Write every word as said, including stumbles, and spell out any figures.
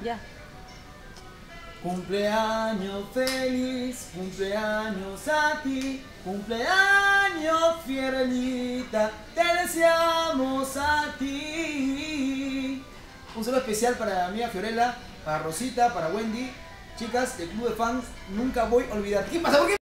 Ya. Cumpleaños feliz, cumpleaños a ti, cumpleaños Fiorellita, te deseamos a ti. Un saludo especial para mi amiga Fiorella, para Rosita, para Wendy. Chicas del Club de Fans, nunca voy a olvidar. ¿Qué pasa? ¿Por qué?